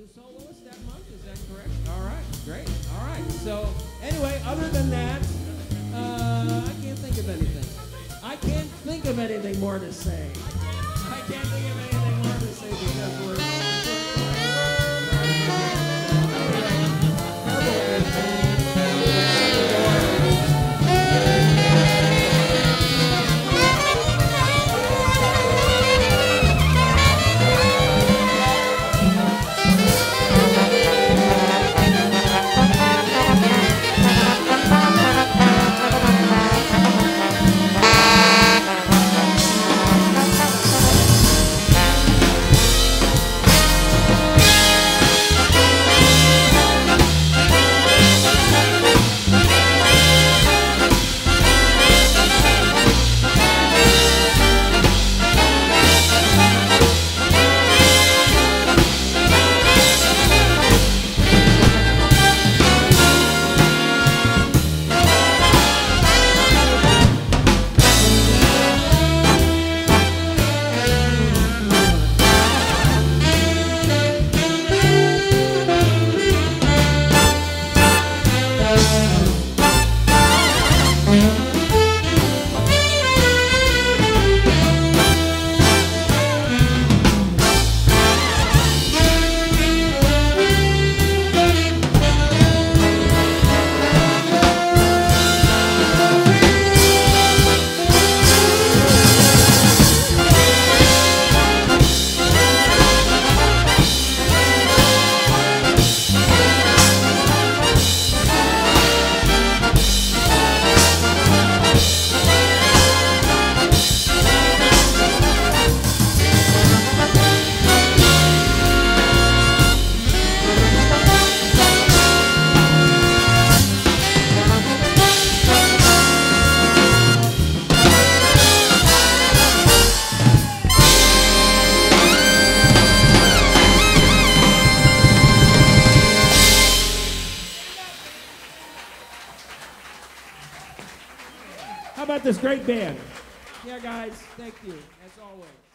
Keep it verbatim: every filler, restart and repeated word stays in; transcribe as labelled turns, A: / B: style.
A: soloist that month, is that correct? All right, great. All right. So anyway, other than that, uh, I can't think of anything. I can't think of anything more to say. I can't think of anything more to say because we're. How about this great band? Yeah, guys, thank you, as always.